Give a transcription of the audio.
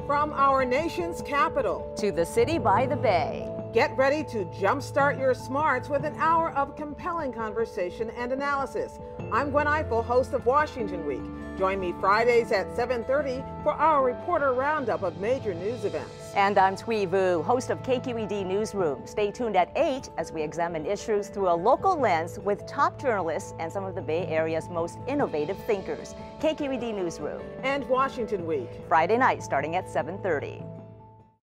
From our nation's capital to the city by the bay. Get ready to jumpstart your smarts with an hour of compelling conversation and analysis. I'm Gwen Ifill, host of Washington Week. Join me Fridays at 7:30 for our reporter roundup of major news events. And I'm Thuy, host of KQED Newsroom. Stay tuned at 8 as we examine issues through a local lens with top journalists and some of the Bay Area's most innovative thinkers. KQED Newsroom. And Washington Week. Friday night starting at 7:30.